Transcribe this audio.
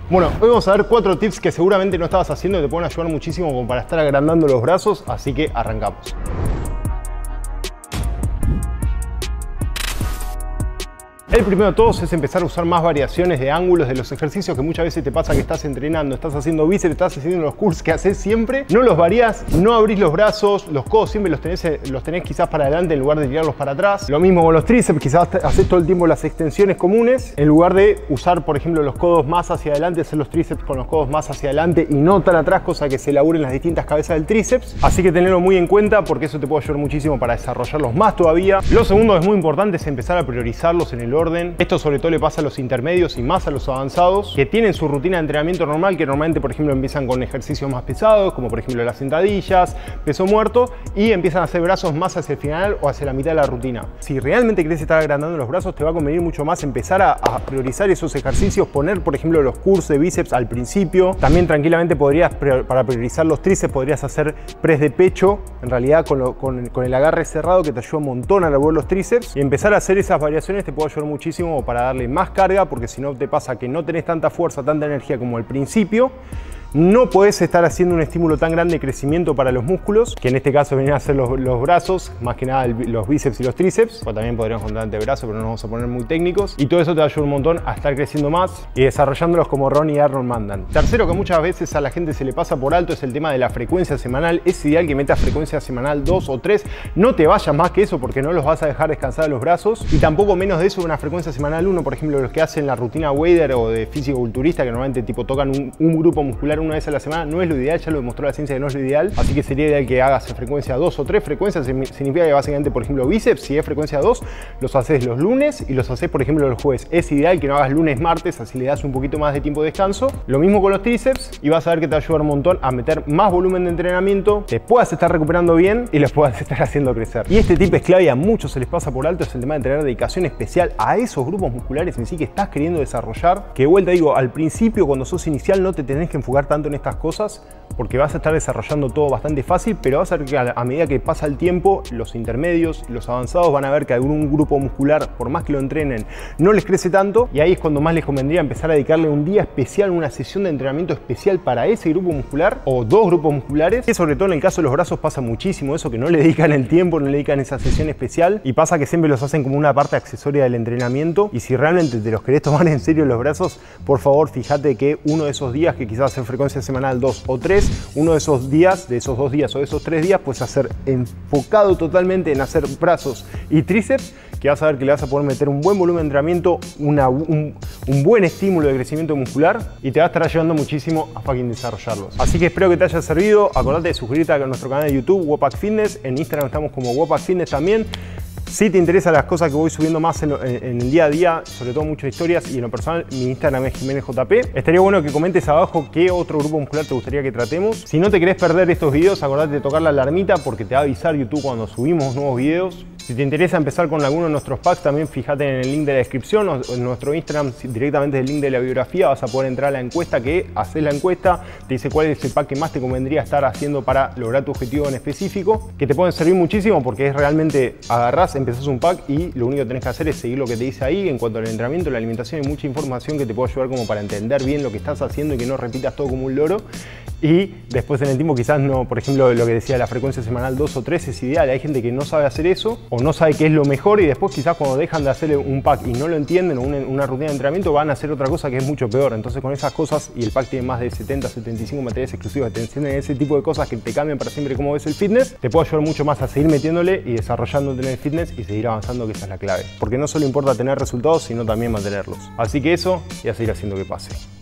Bueno, hoy vamos a ver 4 tips que seguramente no estabas haciendo y te pueden ayudar muchísimo como para estar agrandando los brazos, así que arrancamos. El primero de todos es empezar a usar más variaciones de ángulos de los ejercicios que muchas veces te pasa que estás entrenando, estás haciendo bíceps, estás haciendo los curls que haces siempre. No los varías, no abrís los brazos, los codos siempre los tenés quizás para adelante en lugar de tirarlos para atrás. Lo mismo con los tríceps, quizás haces todo el tiempo las extensiones comunes en lugar de usar, por ejemplo, los codos más hacia adelante, hacer los tríceps con los codos más hacia adelante y no tan atrás, cosa que se laburen las distintas cabezas del tríceps. Así que tenerlo muy en cuenta porque eso te puede ayudar muchísimo para desarrollarlos más todavía. Lo segundo es muy importante, es empezar a priorizarlos en el orden. Esto sobre todo le pasa a los intermedios y más a los avanzados que tienen su rutina de entrenamiento normal, que normalmente por ejemplo empiezan con ejercicios más pesados como por ejemplo las sentadillas, peso muerto, y empiezan a hacer brazos más hacia el final o hacia la mitad de la rutina. Si realmente querés estar agrandando los brazos, te va a convenir mucho más empezar a priorizar esos ejercicios, poner por ejemplo los curls de bíceps al principio. También tranquilamente podrías, para priorizar los tríceps, podrías hacer press de pecho en realidad con el agarre cerrado, que te ayuda un montón a elaborar los tríceps, y empezar a hacer esas variaciones te puede ayudar muchísimo para darle más carga, porque si no te pasa que no tenés tanta fuerza, tanta energía como al principio. No podés estar haciendo un estímulo tan grande de crecimiento para los músculos, que en este caso vienen a ser los brazos, más que nada los bíceps y los tríceps, o también podríamos contar antebrazo, pero no nos vamos a poner muy técnicos. Y todo eso te va a ayudar un montón a estar creciendo más y desarrollándolos como Ron y Arnold mandan. Tercero, que muchas veces a la gente se le pasa por alto, es el tema de la frecuencia semanal. Es ideal que metas frecuencia semanal 2 o 3. No te vayas más que eso porque no los vas a dejar descansar a los brazos. Y tampoco menos de eso una frecuencia semanal 1. Por ejemplo, los que hacen la rutina Wader o de físico-culturista, que normalmente tipo tocan un grupo muscular una vez a la semana, no es lo ideal, ya lo demostró la ciencia que no es lo ideal, así que sería ideal que hagas frecuencia 2 o 3 frecuencias. Significa que básicamente, por ejemplo, bíceps, si es frecuencia 2, los haces los lunes y los haces, por ejemplo, los jueves. Es ideal que no hagas lunes, martes, así le das un poquito más de tiempo de descanso. Lo mismo con los tríceps, y vas a ver que te va a ayudar un montón a meter más volumen de entrenamiento, te puedas estar recuperando bien y los puedas estar haciendo crecer. Y este tip es clave y a muchos se les pasa por alto, es el tema de tener dedicación especial a esos grupos musculares en sí que estás queriendo desarrollar. Que de vuelta digo, al principio, cuando sos inicial, no te tenés que enfocar tanto en estas cosas, porque vas a estar desarrollando todo bastante fácil, pero vas a ver que a medida que pasa el tiempo, los intermedios, los avanzados van a ver que algún grupo muscular, por más que lo entrenen, no les crece tanto, y ahí es cuando más les convendría empezar a dedicarle un día especial, una sesión de entrenamiento especial para ese grupo muscular o dos grupos musculares, que sobre todo en el caso de los brazos pasa muchísimo eso, que no le dedican el tiempo, no le dedican esa sesión especial, y pasa que siempre los hacen como una parte accesoria del entrenamiento. Y si realmente te los querés tomar en serio los brazos, por favor fíjate que uno de esos días, que quizás en frecuencia semanal 2 o 3, uno de esos días, de esos 2 días o de esos 3 días, puedes hacer enfocado totalmente en hacer brazos y tríceps, que vas a ver que le vas a poder meter un buen volumen de entrenamiento, un buen estímulo de crecimiento muscular, y te va a estar ayudando muchísimo a fucking desarrollarlos. Así que espero que te haya servido. Acordate de suscribirte a nuestro canal de YouTube, Wopak Fitness. En Instagram estamos como Wopak Fitness también. Si te interesan las cosas que voy subiendo más en el día a día, sobre todo muchas historias, y en lo personal mi Instagram es JimenezJP, estaría bueno que comentes abajo qué otro grupo muscular te gustaría que tratemos. Si no te querés perder estos videos, acordate de tocar la alarmita porque te va a avisar YouTube cuando subimos nuevos videos. Si te interesa empezar con alguno de nuestros packs, también fíjate en el link de la descripción o en nuestro Instagram, directamente del link de la biografía vas a poder entrar a la encuesta, que haces la encuesta, te dice cuál es el pack que más te convendría estar haciendo para lograr tu objetivo en específico, que te pueden servir muchísimo porque es realmente agarrás, empezás un pack y lo único que tenés que hacer es seguir lo que te dice ahí. En cuanto al entrenamiento, la alimentación, hay mucha información que te puede ayudar como para entender bien lo que estás haciendo y que no repitas todo como un loro. Y después en el tiempo quizás no, por ejemplo, lo que decía la frecuencia semanal 2 o 3 es ideal. Hay gente que no sabe hacer eso o no sabe qué es lo mejor, y después quizás cuando dejan de hacer un pack y no lo entienden o una rutina de entrenamiento, van a hacer otra cosa que es mucho peor. Entonces con esas cosas, y el pack tiene más de 70, 75 materiales exclusivos que te enseñan ese tipo de cosas que te cambian para siempre cómo ves el fitness, te puede ayudar mucho más a seguir metiéndole y desarrollándote en el fitness y seguir avanzando, que esa es la clave. Porque no solo importa tener resultados, sino también mantenerlos. Así que eso, y a seguir haciendo que pase.